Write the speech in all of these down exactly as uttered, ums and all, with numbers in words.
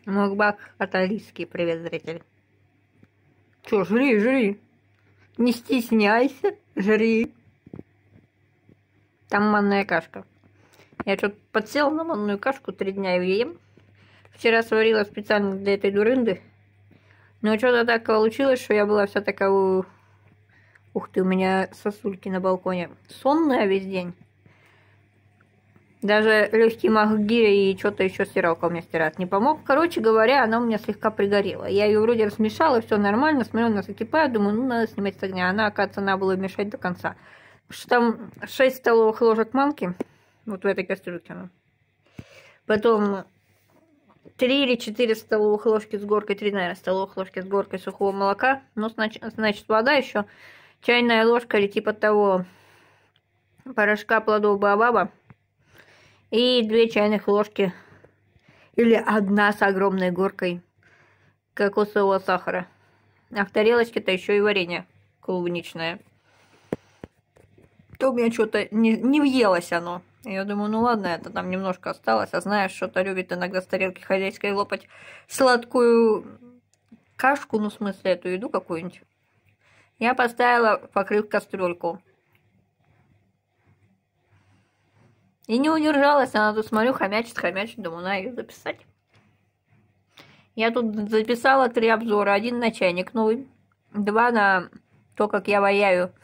Мукбак от Алиски. Привет, зритель. Чё, жри, жри. Не стесняйся, жри. Там манная кашка. Я что-то подсела на манную кашку, три дня ее ем. Вчера сварила специально для этой дурынды. Но что-то так получилось, что я была вся такая... Ух ты, у меня сосульки на балконе. Сонная весь день. Даже легкий мозги и что-то еще стиралка у меня стирать не помог. Короче говоря, она у меня слегка пригорела. Я ее вроде размешала, все нормально, смотрю, она закипает, думаю, ну надо снимать с огня. Она, оказывается, надо было мешать до конца. Потому что там шесть столовых ложек манки, вот в этой кастрюльке. Потом три или четыре столовых ложки с горкой, три, наверное, столовых ложки с горкой сухого молока. Ну, значит, значит вода еще, чайная ложка или типа того порошка плодов баобаба. И две чайных ложки или одна с огромной горкой кокосового сахара. А в тарелочке-то еще и варенье клубничное. То у меня что-то не, не въелось оно. Я думаю, ну ладно, это там немножко осталось. А знаешь, что-то любит иногда с тарелки хозяйской лопать сладкую кашку, ну в смысле эту еду какую-нибудь. Я поставила, покрыв кастрюльку. И не удержалась, она тут, смотрю, хомячит, хомячит, думаю, надо ее записать. Я тут записала три обзора. Один на чайник новый, два на то, как я ваяю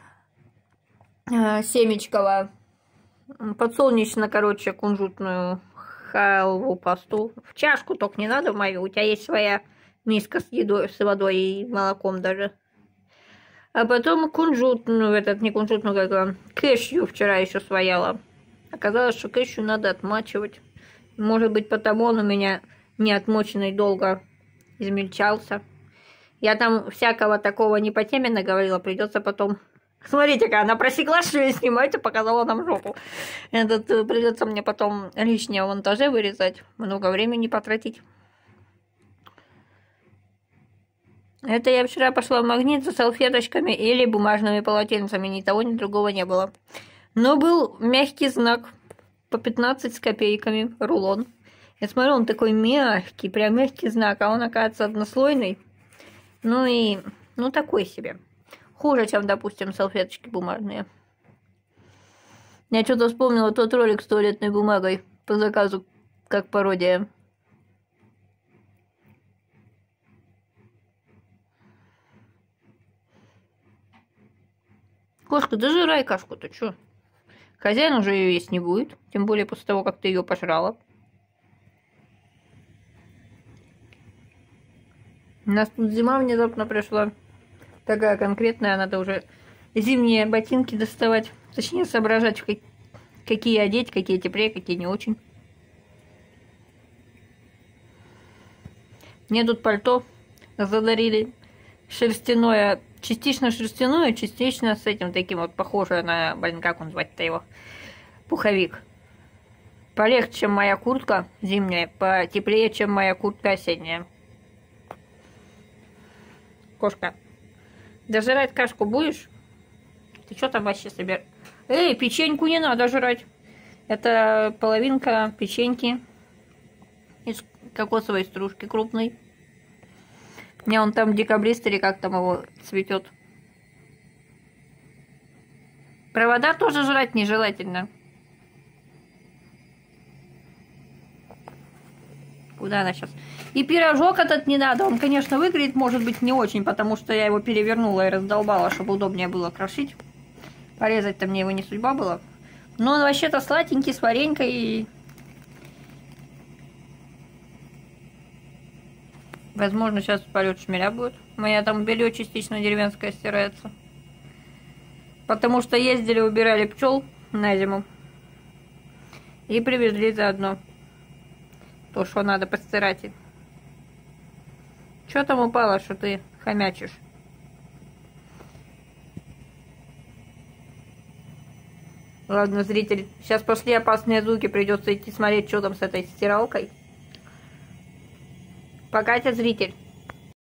э, семечково, подсолнечно, короче, кунжутную халву пасту. В чашку только не надо в мою, у тебя есть своя миска с едой, с водой и молоком даже. А потом кунжутную, этот, не кунжутную, как кэшью вчера еще свояла. Оказалось, что кэшью надо отмачивать. Может быть, потому он у меня не отмоченный долго измельчался. Я там всякого такого не по теме наговорила. Придется потом... Смотрите-ка, она просекла, что я снимаю, и показала нам жопу. Этот, придется мне потом лишнее в монтаже вырезать. Много времени потратить. Это я вчера пошла в Магнит за салфеточками или бумажными полотенцами. Ни того, ни другого не было. Но был мягкий знак по пятнадцать с копейками, рулон. Я смотрю, он такой мягкий, прям мягкий знак, а он, оказывается, однослойный. Ну и, ну такой себе. Хуже, чем, допустим, салфеточки бумажные. Я что-то вспомнила тот ролик с туалетной бумагой по заказу, как пародия. Кошка, дожирай кашку-то, чё? Хозяин уже ее есть не будет, тем более после того, как ты ее пожрала. У нас тут зима внезапно пришла. Такая конкретная, надо уже зимние ботинки доставать. Точнее, соображать, какие одеть, какие теплее, какие не очень. Мне тут пальто задарили шерстяное. Частично шерстяное, частично с этим таким вот похожее на, блин, как он звать-то его, пуховик. Полегче, чем моя куртка зимняя, потеплее, чем моя куртка осенняя. Кошка, дожирать кашку будешь? Ты что там вообще собираешь? Эй, печеньку не надо жрать. Это половинка печеньки из кокосовой стружки крупной. У меня он там декабрист или как там его цветет. Провода тоже жрать нежелательно. Куда она сейчас? И пирожок этот не надо. Он, конечно, выглядит, может быть, не очень, потому что я его перевернула и раздолбала, чтобы удобнее было крошить. Порезать-то мне его не судьба была. Но он вообще-то сладенький, с варенькой и... Возможно, сейчас полет шмеля будет. У меня там белье частично деревенское стирается. Потому что ездили, убирали пчел на зиму. И привезли заодно то, что надо постирать. Что там упало, что ты хомячишь? Ладно, зритель, сейчас пошли опасные звуки, придется идти смотреть, что там с этой стиралкой. Пока, зритель.